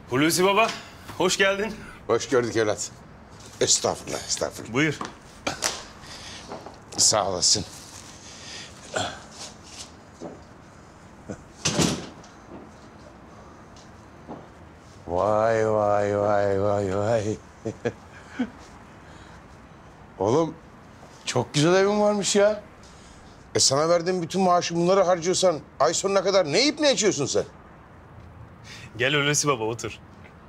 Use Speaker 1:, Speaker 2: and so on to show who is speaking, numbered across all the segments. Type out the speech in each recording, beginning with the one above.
Speaker 1: Hulusi Baba, hoş geldin.
Speaker 2: Hoş gördük evlat. Estağfurullah, estağfurullah.
Speaker 1: Buyur.
Speaker 2: Sağ olasın. Vay vay vay vay vay. Oğlum çok güzel evin varmış ya. Sana verdiğim bütün maaşı bunları harcıyorsan ay sonuna kadar ne yiyip ne içiyorsun sen?
Speaker 1: Gel Hulusi Baba, otur.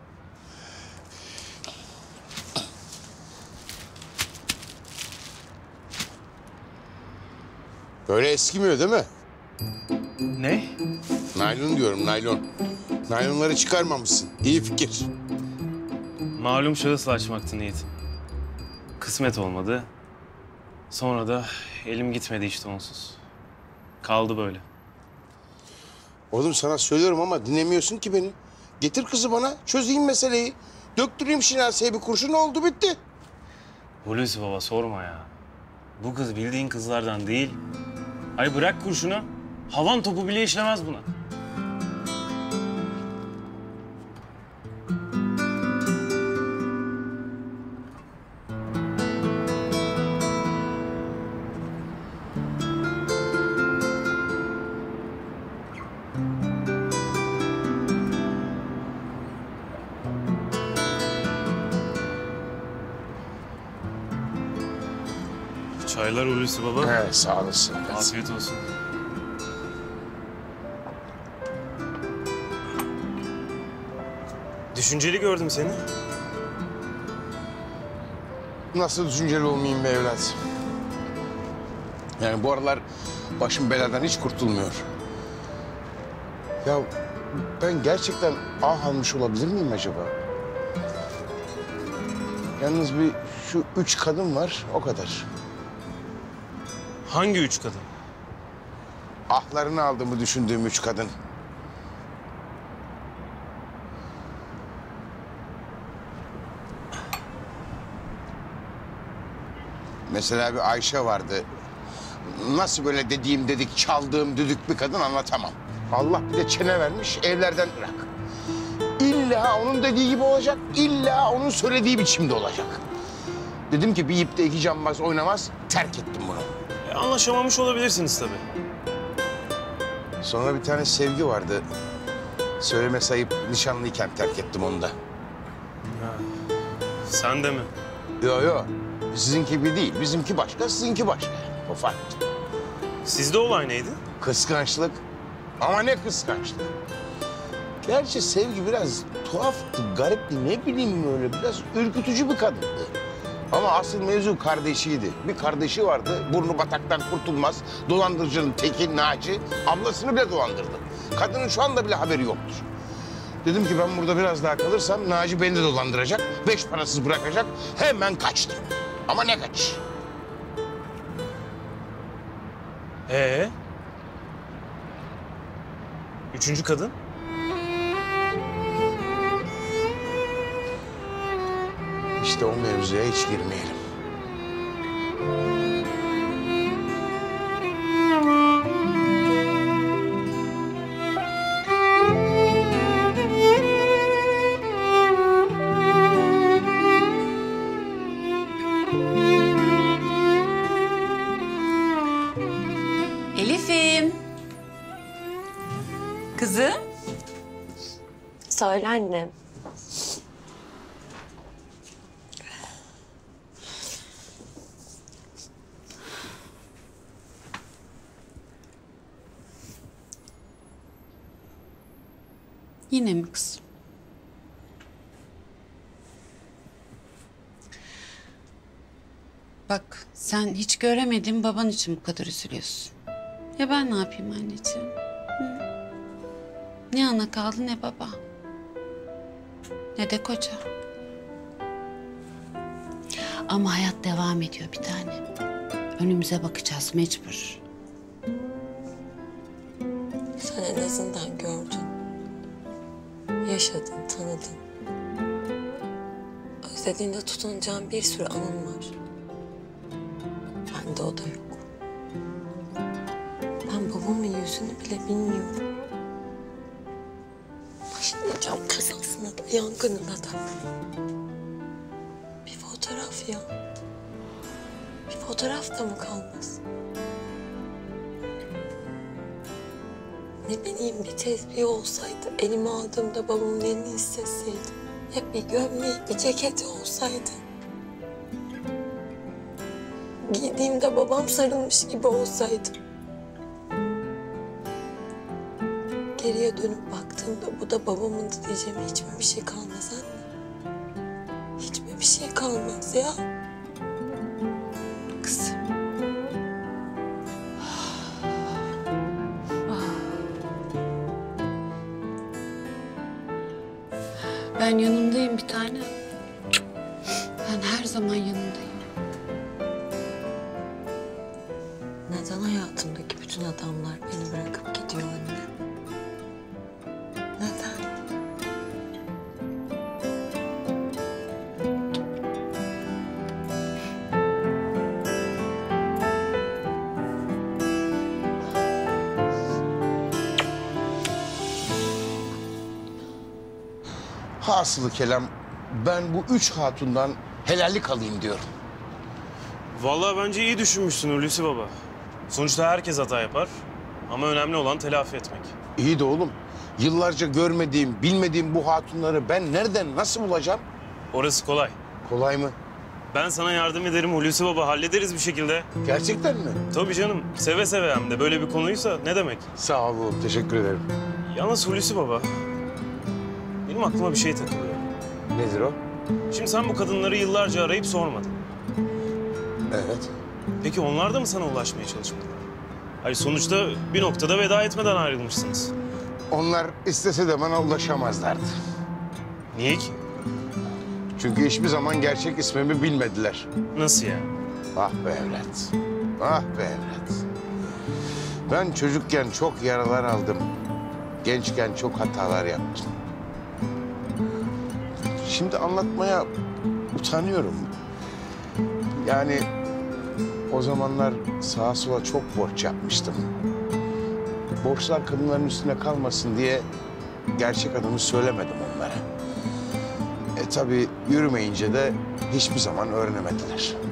Speaker 2: Böyle eskimiyor değil mi?
Speaker 1: Ne?
Speaker 2: Naylon diyorum, naylon. Naylonları çıkarmamışsın. İyi fikir.
Speaker 1: Malum şahısla açmaktı niyetim. Kısmet olmadı. Sonra da elim gitmedi işte onsuz. Kaldı böyle.
Speaker 2: Oğlum sana söylüyorum ama dinlemiyorsun ki beni. Getir kızı bana, çözeyim meseleyi. Döktüreyim şinaseye bir kurşun, oldu bitti.
Speaker 1: Hulusi Baba sorma ya. Bu kız bildiğin kızlardan değil. Ay bırak kurşunu. Havan topu bile işlemez buna. Çaylar Hulusi Baba.
Speaker 2: He, sağ olasın.
Speaker 1: Afiyet olsun. Düşünceli gördüm seni.
Speaker 2: Nasıl düşünceli olmayayım be evlat? Yani bu aralar başım beladan hiç kurtulmuyor. Ya ben gerçekten ah almış olabilir miyim acaba? Yalnız şu 3 kadın var, o kadar.
Speaker 1: Hangi üç kadın?
Speaker 2: Ahlarını aldığımı düşündüğüm 3 kadın. Mesela bir Ayşe vardı. Nasıl böyle dediğim dedik, çaldığım düdük bir kadın anlatamam. Allah bir de çene vermiş, evlerden ırak. İlla onun dediği gibi olacak, illa onun söylediği biçimde olacak. Dedim ki bir ipte iki cambaz oynamaz, terk ettim bunu.
Speaker 1: Anlaşamamış olabilirsiniz tabii.
Speaker 2: Sonra bir tane Sevgi vardı. Söyleme sayıp nişanlıyken terk ettim onu da.
Speaker 1: Sen de mi?
Speaker 2: Yo yo, sizinki gibi değil. Bizimki başka, sizinki başka. O farklı.
Speaker 1: Sizde olay neydi?
Speaker 2: Kıskançlık. Ama ne kıskançlık. Gerçi Sevgi biraz tuhaftı, garipti. Ne bileyim öyle biraz ürkütücü bir kadındı. Ama asıl mevzu kardeşiydi. Bir kardeşi vardı, burnu bataktan kurtulmaz. Dolandırıcının teki Naci, ablasını bile dolandırdı. Kadının şu anda bile haberi yoktur. Dedim ki ben burada biraz daha kalırsam Naci beni de dolandıracak, 5 parasız bırakacak. Hemen kaçtım. Ama ne kaç?
Speaker 1: Üçüncü kadın?
Speaker 2: İşte o mevzuya hiç girmeyelim.
Speaker 3: Elif'im. Kızım.
Speaker 4: Söyle annem.
Speaker 3: Yine mi kızım? Bak sen hiç göremediğin baban için bu kadar üzülüyorsun. Ya ben ne yapayım anneciğim? Hı? Ne ana kaldı ne baba. Ne de koca. Ama hayat devam ediyor bir tane. Önümüze bakacağız mecbur.
Speaker 4: Sen en azından gördün. Yaşadın, tanıdın. Özlediğinde tutunacağın bir sürü anın var. Bende o da yok. Ben babamın yüzünü bile bilmiyorum. Başlayacağım kazasına da Yankı'nın adamı. Bir fotoğraf ya. Bir fotoğraf da mı kalmaz? Ne bileyim, bir tesbih olsaydı, elime aldığımda babamın elini hissetseydim. Hep bir gömleği, bir ceketi olsaydı. Giydiğimde babam sarılmış gibi olsaydı. Geriye dönüp baktığımda bu da babamındı diyeceğim hiç mi bir şey kalmaz anne? Hiç mi bir şey kalmaz ya?
Speaker 3: Kızım. Ben yanındayım bir tane. Ben her zaman yanındayım.
Speaker 4: Neden hayatımdaki bütün adamlar beni bırakıp gidiyor anne? Neden?
Speaker 2: Hasılı kelam, ben bu 3 hatundan helallik alayım diyorum.
Speaker 1: Vallahi bence iyi düşünmüşsün Hulusi Baba. Sonuçta herkes hata yapar. Ama önemli olan telafi etmek.
Speaker 2: İyi de oğlum, yıllarca görmediğim, bilmediğim bu hatunları ben nereden, nasıl bulacağım?
Speaker 1: Orası kolay.
Speaker 2: Kolay mı?
Speaker 1: Ben sana yardım ederim Hulusi Baba. Hallederiz bir şekilde.
Speaker 2: Gerçekten mi?
Speaker 1: Tabii canım. Seve seve hem de. Böyle bir konuysa ne demek?
Speaker 2: Sağ ol oğlum, teşekkür ederim.
Speaker 1: Yalnız Hulusi Baba, benim aklıma bir şey takılıyor.
Speaker 2: Nedir o?
Speaker 1: Şimdi sen bu kadınları yıllarca arayıp sormadın.
Speaker 2: Evet.
Speaker 1: Peki onlar da mı sana ulaşmaya çalışmadılar? Hayır, sonuçta bir noktada veda etmeden ayrılmışsınız.
Speaker 2: Onlar istese de bana ulaşamazlardı.
Speaker 1: Niye ki?
Speaker 2: Çünkü hiçbir zaman gerçek ismimi bilmediler.
Speaker 1: Nasıl ya?
Speaker 2: Ah be evlat. Ah be evlat. Ben çocukken çok yaralar aldım. Gençken çok hatalar yaptım. Şimdi anlatmaya utanıyorum. Yani o zamanlar sağa sola çok borç yapmıştım. Borçlar kadınların üstüne kalmasın diye gerçek adımı söylemedim onlara. Tabii yürümeyince de hiçbir zaman öğrenemediler.